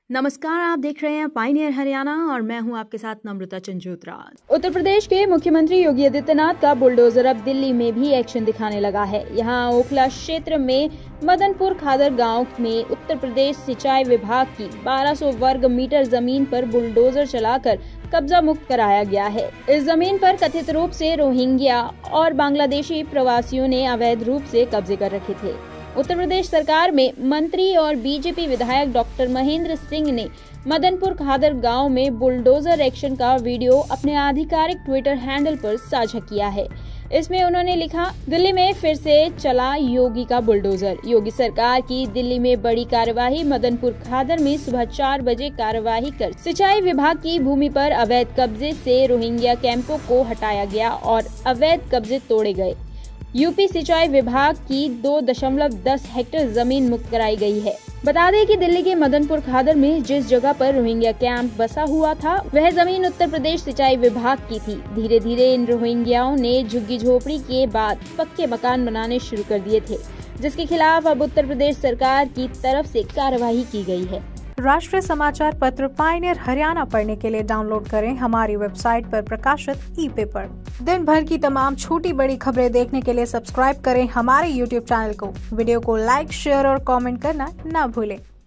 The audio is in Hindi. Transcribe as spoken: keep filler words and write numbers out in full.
नमस्कार, आप देख रहे हैं पायनियर हरियाणा और मैं हूं आपके साथ नम्रता चंजोत्रा। उत्तर प्रदेश के मुख्यमंत्री योगी आदित्यनाथ का बुलडोजर अब दिल्ली में भी एक्शन दिखाने लगा है। यहां ओखला क्षेत्र में मदनपुर खादर गांव में उत्तर प्रदेश सिंचाई विभाग की बारह सौ वर्ग मीटर जमीन पर बुलडोजर चलाकर कब्जा मुक्त कराया गया है। इस जमीन पर कथित रूप से रोहिंग्या और बांग्लादेशी प्रवासियों ने अवैध रूप से कब्जे कर रखे थे। उत्तर प्रदेश सरकार में मंत्री और बीजेपी विधायक डॉक्टर महेंद्र सिंह ने मदनपुर खादर गांव में बुलडोजर एक्शन का वीडियो अपने आधिकारिक ट्विटर हैंडल पर साझा किया है। इसमें उन्होंने लिखा, दिल्ली में फिर से चला योगी का बुलडोजर। योगी सरकार की दिल्ली में बड़ी कार्यवाही। मदनपुर खादर में सुबह चार बजे कार्यवाही कर सिंचाई विभाग की भूमि पर अवैध कब्जे से रोहिंग्या कैंपों को हटाया गया और अवैध कब्जे तोड़े गए। यूपी सिंचाई विभाग की दो दशमलव दस हेक्टेयर जमीन मुक्त कराई गई है। बता दें कि दिल्ली के मदनपुर खादर में जिस जगह पर रोहिंग्या कैंप बसा हुआ था, वह जमीन उत्तर प्रदेश सिंचाई विभाग की थी। धीरे धीरे इन रोहिंग्याओं ने झुग्गी झोपड़ी के बाद पक्के मकान बनाने शुरू कर दिए थे, जिसके खिलाफ अब उत्तर प्रदेश सरकार की तरफ से कार्यवाही की गई है। राष्ट्रीय समाचार पत्र पायनियर हरियाणा पढ़ने के लिए डाउनलोड करें हमारी वेबसाइट पर प्रकाशित ई पेपर। दिन भर की तमाम छोटी बड़ी खबरें देखने के लिए सब्सक्राइब करें हमारे यूट्यूब चैनल को। वीडियो को लाइक, शेयर और कमेंट करना न भूलें।